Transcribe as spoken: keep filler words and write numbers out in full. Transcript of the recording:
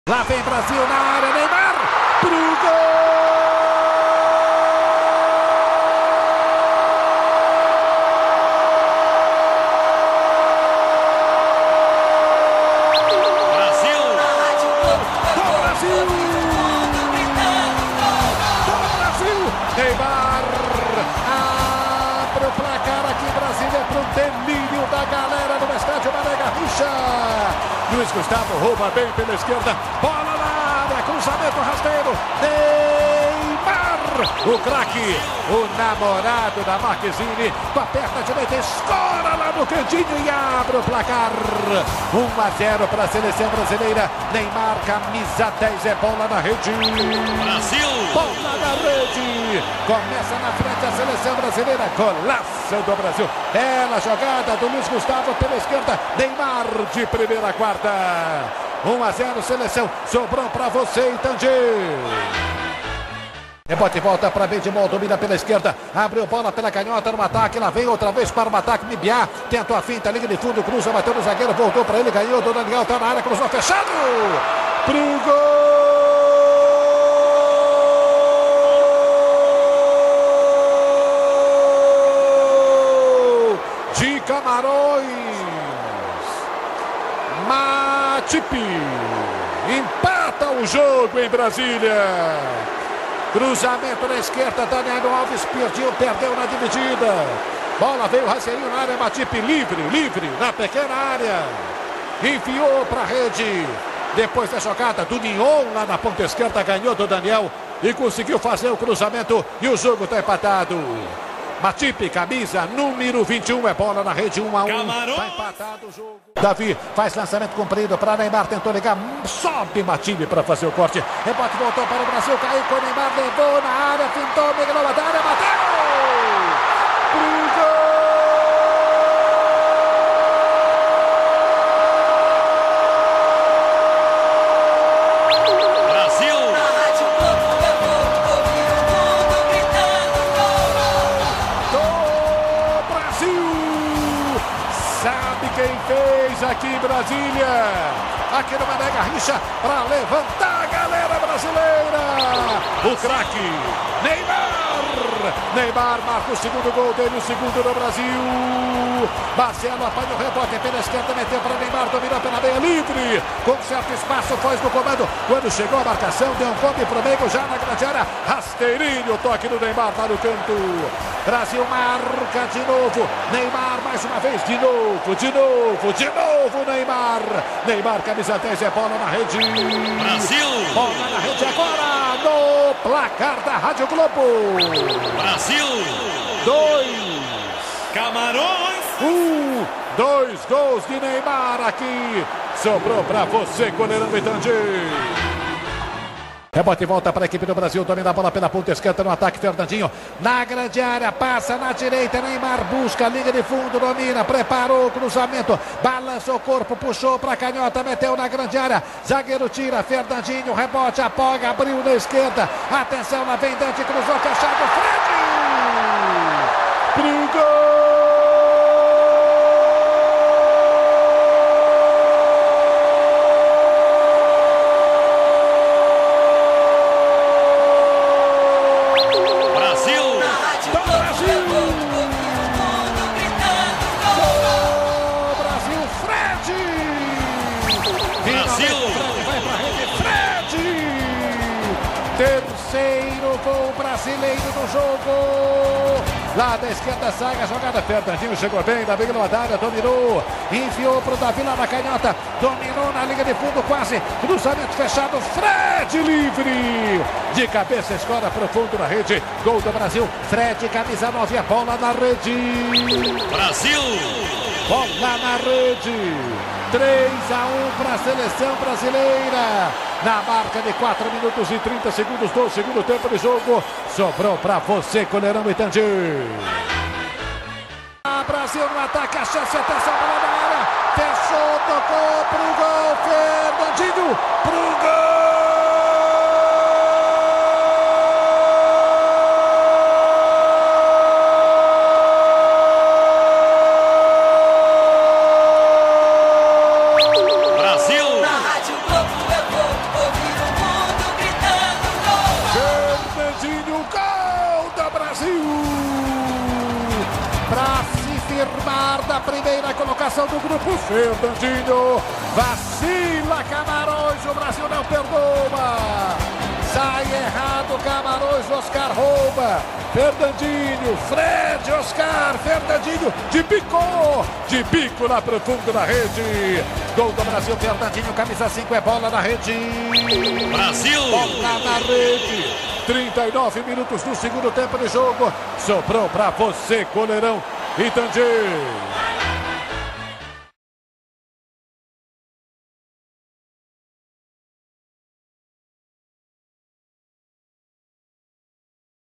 Lá vem Brasil na área, Neymar pro gol! Brasil! Do Brasil! Do Brasil! Neymar abre o placar aqui em Brasília para o delírio da galera no estádio Mané Garrincha. Luiz Gustavo rouba bem pela esquerda, bola na área, cruzamento rasteiro, Neymar, o craque, o namorado da Marquezine, com a perna direita, escora lá no cantinho e abre o placar, um a zero para a seleção brasileira. Neymar, camisa dez, é bola na rede, Brasil! bola na rede, começa na frente a seleção brasileira, golaço do Brasil, bela jogada do Luiz Gustavo pela esquerda, Neymar de primeira a quarta, um a zero seleção, sobrou para você, Itangi. Rebote e volta para Benjamin, domina pela esquerda, abriu bola pela canhota no ataque, lá vem outra vez para o ataque, Mibiá, tentou a finta, liga de fundo, cruza, bateu no zagueiro, voltou para ele, ganhou, do Daniel, tá na área, cruzou, fechado, pro gol! De Camarões, Matip, empata o jogo em Brasília. Cruzamento na esquerda, Daniel Alves perdeu, perdeu na dividida. Bola veio, rasteirinho na área, Matip livre, livre, na pequena área. Enfiou para a rede. Depois da jogada do Nignon, lá na ponta esquerda, ganhou do Daniel e conseguiu fazer o cruzamento e o jogo está empatado. Matip, camisa número vinte e um, é bola na rede, um a um. Está empatado o jogo. Davi faz lançamento comprido para Neymar, tentou ligar, sobe Matip para fazer o corte. Rebote voltou para o Brasil, caiu com o Neymar, levou na área, pintou, migrou na área, bateu! Pro gol! Sabe quem fez aqui em Brasília, aqui no Mané Garrincha, para levantar a galera brasileira, o craque Neymar. Neymar marca o segundo gol dele, o segundo do Brasil. Marcelo apanha o rebote pela esquerda, meteu para Neymar, dominou pela meia livre, com certo espaço, foi no comando. Quando chegou a marcação, deu um come pro meio, já na grande área, rasteirinho, o toque do Neymar para o canto. Brasil marca de novo, Neymar mais uma vez, de novo, de novo, de novo Neymar. Neymar, camisa dez, é bola na rede. Brasil! Bola na rede agora, no placar da Rádio Globo. Brasil! Dois. Camarões! Um, dois gols de Neymar aqui. Sobrou para você, goleirão Itangi. Rebote e volta para a equipe do Brasil, domina a bola pela ponta esquerda no ataque, Fernandinho, na grande área, passa na direita, Neymar busca, liga de fundo, domina, preparou o cruzamento, balançou o corpo, puxou para a canhota, meteu na grande área, zagueiro tira, Fernandinho, rebote, apoga, abriu na esquerda, atenção, lá vem Dante, cruzou, fechado, Fred! Pro gol! Terceiro gol brasileiro do jogo. Lá da esquerda sai a jogada. Fernandinho chegou bem, Davi na área, dominou, enfiou para o Davi lá na canhota, dominou na linha de fundo quase. Cruzamento fechado, Fred livre. De cabeça, escora profundo na rede. Gol do Brasil. Fred, camisa nove, a bola na rede. Brasil! Bola na rede. três a um para a seleção brasileira. Na marca de quatro minutos e trinta segundos do segundo tempo de jogo. Sobrou para você, goleirão Itangi. Brasil no ataque, a chance, atenção, bola na área. Fechou, tocou pro gol. Fernandinho, pro gol. Brasil! Na Rádio Globo eu vou confirmar da primeira colocação do grupo. Fernandinho vacila, Camarões, o Brasil não perdoa. Sai errado, Camarões, Oscar rouba. Fernandinho, Fred, Oscar, Fernandinho, de bico, de bico lá pro fundo da rede. Gol do Brasil, Fernandinho, camisa cinco, é bola na rede. Brasil! Bola na rede. trinta e nove minutos do segundo tempo de jogo. Sobrou pra você, goleirão Itandim.